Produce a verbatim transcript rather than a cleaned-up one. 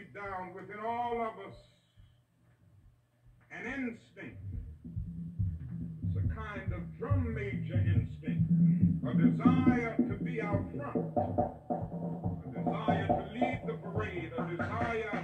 deep down within all of us an instinct. It's a kind of drum major instinct, a desire to be out front, a desire to lead the parade, a desire